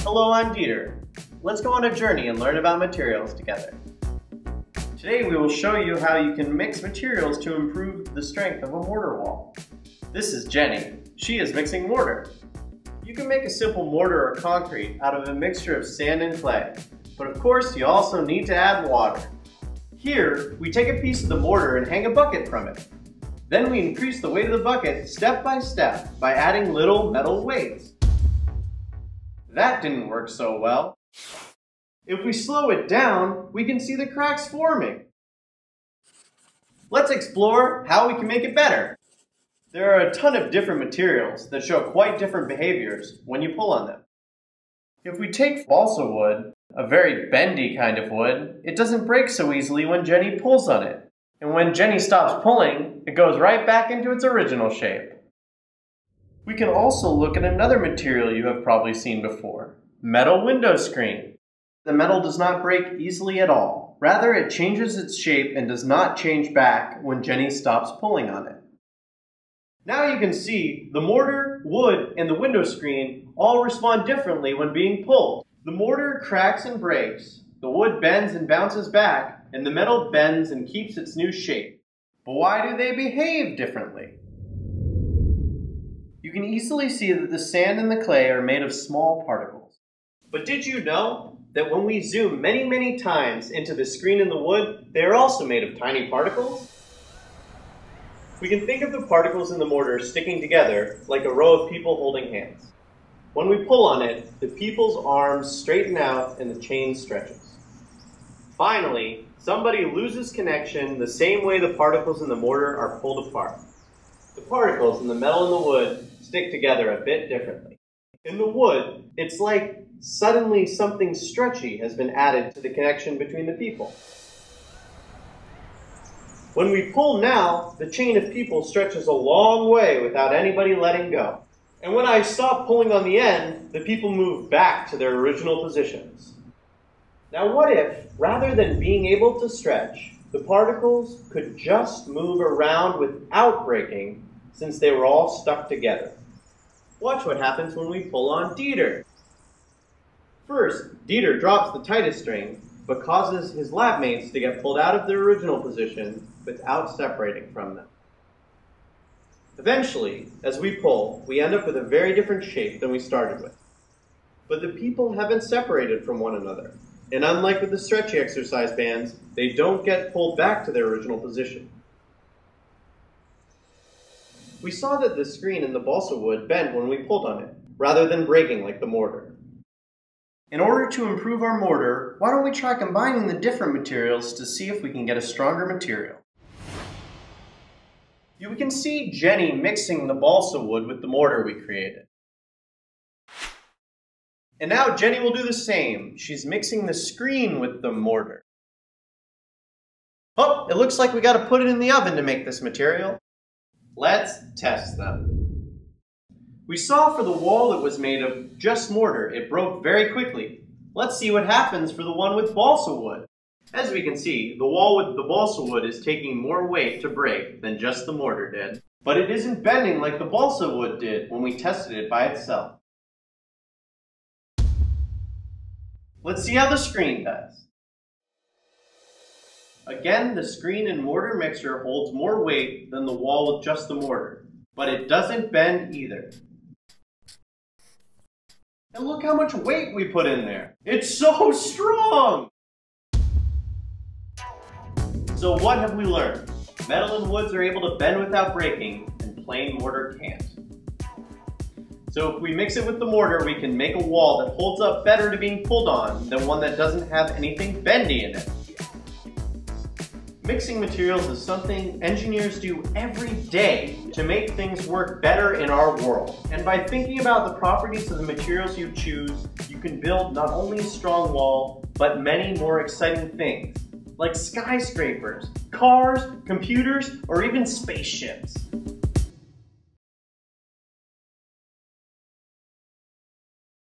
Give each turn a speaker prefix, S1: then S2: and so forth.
S1: Hello, I'm Dieter. Let's go on a journey and learn about materials together. Today we will show you how you can mix materials to improve the strength of a mortar wall. This is Jenny. She is mixing mortar. You can make a simple mortar or concrete out of a mixture of sand and clay, but of course you also need to add water. Here, we take a piece of the mortar and hang a bucket from it. Then we increase the weight of the bucket step by adding little metal weights. That didn't work so well. If we slow it down, we can see the cracks forming. Let's explore how we can make it better. There are a ton of different materials that show quite different behaviors when you pull on them. If we take balsa wood, a very bendy kind of wood, it doesn't break so easily when Jenny pulls on it. And when Jenny stops pulling, it goes right back into its original shape. We can also look at another material you have probably seen before, metal window screen. The metal does not break easily at all. Rather, it changes its shape and does not change back when Jenny stops pulling on it. Now you can see the mortar, wood, and the window screen all respond differently when being pulled. The mortar cracks and breaks, the wood bends and bounces back, and the metal bends and keeps its new shape. But why do they behave differently? You can easily see that the sand and the clay are made of small particles. But did you know that when we zoom many times into the screen and the wood, they are also made of tiny particles? We can think of the particles in the mortar sticking together like a row of people holding hands. When we pull on it, the people's arms straighten out and the chain stretches. Finally, somebody loses connection the same way the particles in the mortar are pulled apart. The particles in the metal and the wood stick together a bit differently. In the wood, it's like suddenly something stretchy has been added to the connection between the people. When we pull now, the chain of people stretches a long way without anybody letting go. And when I stop pulling on the end, the people move back to their original positions. Now what if, rather than being able to stretch, the particles could just move around without breaking since they were all stuck together? Watch what happens when we pull on Dieter. First, Dieter drops the tightest string, but causes his lab mates to get pulled out of their original position without separating from them. Eventually, as we pull, we end up with a very different shape than we started with. But the people haven't separated from one another, and unlike with the stretchy exercise bands, they don't get pulled back to their original position. We saw that the screen and the balsa wood bent when we pulled on it, rather than breaking like the mortar. In order to improve our mortar, why don't we try combining the different materials to see if we can get a stronger material? You can see Jenny mixing the balsa wood with the mortar we created. And now Jenny will do the same. She's mixing the screen with the mortar. Oh, it looks like we got to put it in the oven to make this material. Let's test them. We saw for the wall that was made of just mortar, it broke very quickly. Let's see what happens for the one with balsa wood. As we can see, the wall with the balsa wood is taking more weight to break than just the mortar did. But it isn't bending like the balsa wood did when we tested it by itself. Let's see how the screen does. Again, the screen and mortar mixture holds more weight than the wall with just the mortar, but it doesn't bend either. And look how much weight we put in there. It's so strong! So what have we learned? Metal and woods are able to bend without breaking, and plain mortar can't. So if we mix it with the mortar, we can make a wall that holds up better to being pulled on than one that doesn't have anything bendy in it. Mixing materials is something engineers do every day to make things work better in our world. And by thinking about the properties of the materials you choose, you can build not only a strong wall, but many more exciting things, like skyscrapers, cars, computers, or even spaceships.